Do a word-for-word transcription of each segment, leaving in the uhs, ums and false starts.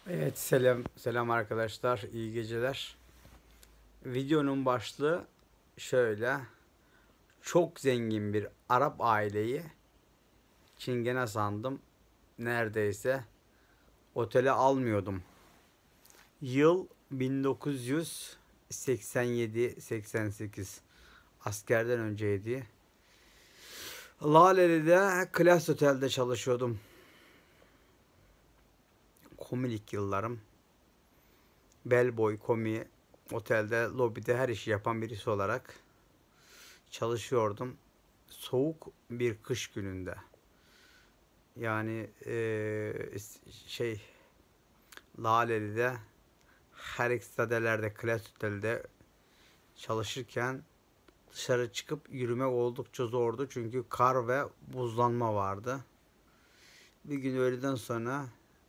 Evet, selam selam arkadaşlar, iyi geceler. Videonun başlığı şöyle: çok zengin bir Arap aileyi çingene sandım, neredeyse otele almıyordum. Yıl bin dokuz yüz seksen yedi seksen sekiz, askerden önceydi. Laleli'de Klas Otel'de çalışıyordum. Komilik yıllarım. Bellboy komi, otelde lobide her işi yapan birisi olarak çalışıyordum. Soğuk bir kış gününde. Yani eee, şey Laleli'de her ikisidelerde Klas Otel'de çalışırken dışarı çıkıp yürümek oldukça zordu. Çünkü kar ve buzlanma vardı. Bir gün öğleden sonra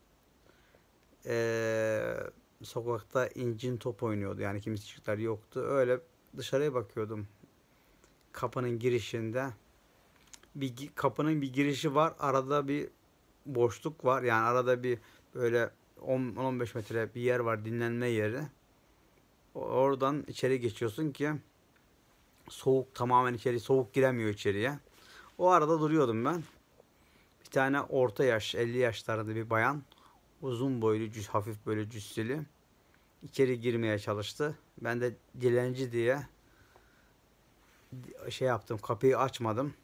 eee, sokakta incin top oynuyordu. Yani kimse çocuklar yoktu. Öyle dışarıya bakıyordum. Kapının girişinde bir kapının bir girişi var. Arada bir boşluk var. Yani arada bir böyle on on beş metre bir yer var, dinlenme yeri. Oradan içeri geçiyorsun ki soğuk, tamamen içeri soğuk giremiyor içeriye. O arada duruyordum ben. Bir tane orta yaş, elli yaşlarında bir bayan, uzun boylu, cüs, hafif böyle cüsseli, içeri girmeye çalıştı. Ben de dilenci diye şey yaptım, kapıyı açmadım.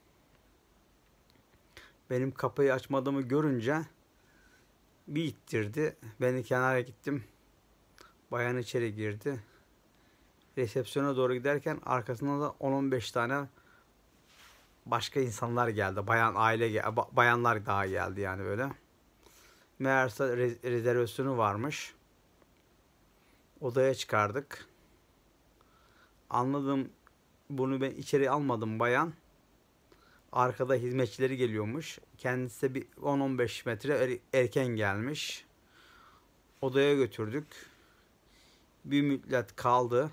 Benim kapıyı açmadığımı görünce bir ittirdi. Beni kenara gittim. Bayan içeri girdi. Resepsiyona doğru giderken arkasında da on on beş tane başka insanlar geldi. Bayan aile bayanlar daha geldi yani böyle. Meğerse re- rezervasyonu varmış. Odaya çıkardık. Anladım, bunu ben içeri almadım bayan. Arkada hizmetçileri geliyormuş. Kendisi de bir on on beş metre er- erken gelmiş. Odaya götürdük. Bir müddet kaldı.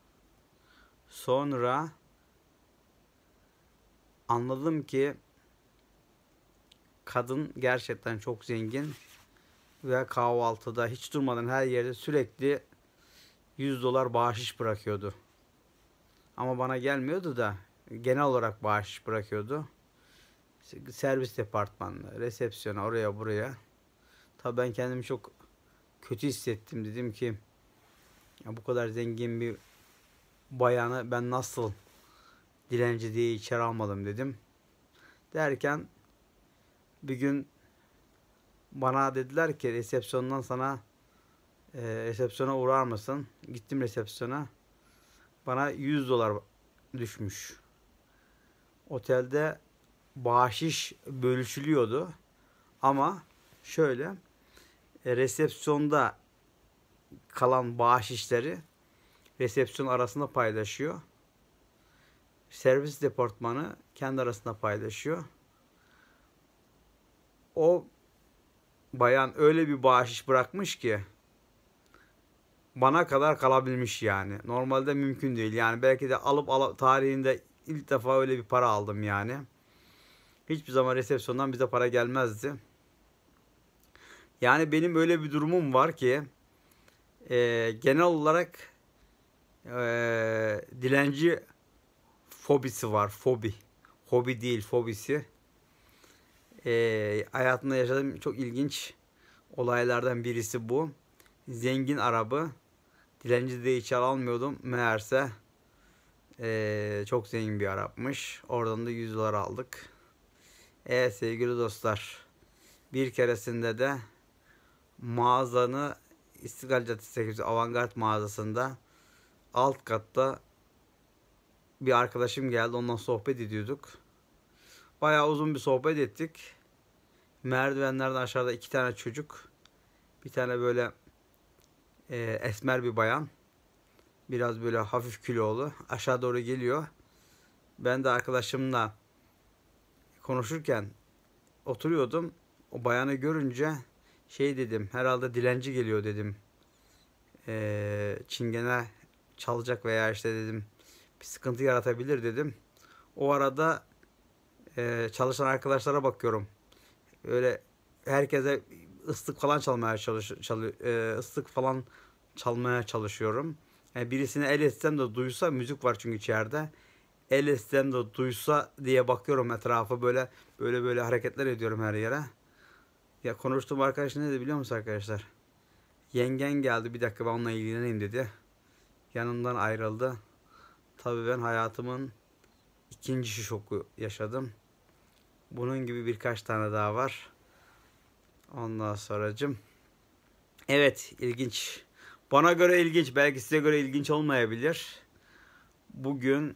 Sonra anladım ki kadın gerçekten çok zengin ve kahvaltıda hiç durmadan her yerde sürekli yüz dolar bağış bırakıyordu. Ama bana gelmiyordu da genel olarak bağış bırakıyordu. Servis departmanına, resepsiyona, oraya buraya. Tabii ben kendimi çok kötü hissettim. Dedim ki ya bu kadar zengin bir bayanı ben nasıl dilenci diye içeri almadım dedim. Derken bir gün bana dediler ki resepsiyondan sana e, resepsiyona uğrar mısın? Gittim resepsiyona. Bana yüz dolar düşmüş. Otelde bahşiş bölüşülüyordu. Ama şöyle, e, resepsiyonda kalan bahşişleri resepsiyon arasında paylaşıyor. Servis departmanı kendi arasında paylaşıyor. O bayan öyle bir bahşiş bırakmış ki bana kadar kalabilmiş yani. Normalde mümkün değil. Yani belki de alıp alıp tarihinde ilk defa öyle bir para aldım yani. Hiçbir zaman resepsiyondan bize para gelmezdi. Yani benim öyle bir durumum var ki e, genel olarak e, dilenci fobisi var. Fobi. Hobi değil, fobisi. E, hayatımda yaşadığım çok ilginç olaylardan birisi bu. Zengin arabı. Dilenci de hiç almıyordum. Meğerse e, çok zengin bir Arapmış. Oradan da yüz dolar aldık. Evet sevgili dostlar. Bir keresinde de mağazanı İstiklal Caddesi Avantgard mağazasında alt katta bir arkadaşım geldi. Ondan sohbet ediyorduk. Bayağı uzun bir sohbet ettik. Merdivenlerden aşağıda iki tane çocuk. Bir tane böyle e, esmer bir bayan. Biraz böyle hafif kilolu. Aşağı doğru geliyor. Ben de arkadaşımla konuşurken oturuyordum. O bayanı görünce şey dedim. Herhalde dilenci geliyor dedim. E, çingene çalacak veya işte dedim bir sıkıntı yaratabilir dedim. O arada e, çalışan arkadaşlara bakıyorum. Öyle herkese ıslık falan çalmaya çalış çalı, e, ıslık falan çalmaya çalışıyorum. Yani birisine el etsem de duysa, müzik var çünkü içeride. El etsem de duysa diye bakıyorum etrafa, böyle böyle böyle hareketler ediyorum her yere. Ya konuştuğum arkadaş ne dedi biliyor musun arkadaşlar? Yengen geldi, bir dakika ben onunla ilgileneyim dedi. Yanımdan ayrıldı. Tabii ben hayatımın ikinci şoku yaşadım. Bunun gibi birkaç tane daha var. Ondan sonracım. Evet, ilginç. Bana göre ilginç. Belki size göre ilginç olmayabilir. Bugün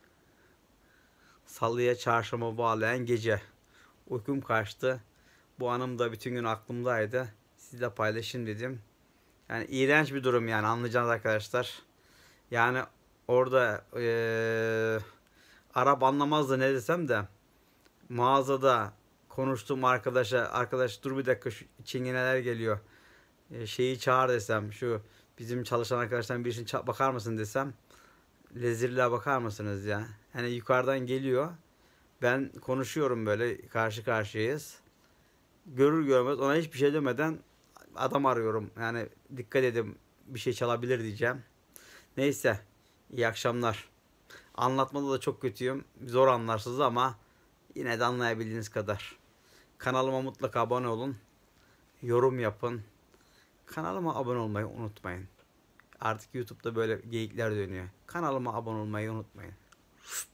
Salıya çarşamba bağlayan gece. Uykum kaçtı. Bu anım da bütün gün aklımdaydı. Sizle paylaşayım dedim. Yani iğrenç bir durum yani, anlayacağınız arkadaşlar. Yani orada ee, Arap anlamazdı ne desem de, mağazada konuştuğum arkadaşa, arkadaş dur bir dakika şu çingeneler geliyor, E, şeyi çağır desem, şu bizim çalışan arkadaştan birisini ça- bakar mısın desem, lezirliğe bakar mısınız ya? Hani yukarıdan geliyor. Ben konuşuyorum, böyle karşı karşıyayız. Görür görmez ona hiçbir şey demeden adam arıyorum. Yani dikkat edin, bir şey çalabilir diyeceğim. Neyse, iyi akşamlar. Anlatmada da çok kötüyüm. Zor anlarsınız ama yine de anlayabildiğiniz kadar. Kanalıma mutlaka abone olun. Yorum yapın. Kanalıma abone olmayı unutmayın. Artık YouTube'da böyle geyikler dönüyor. Kanalıma abone olmayı unutmayın.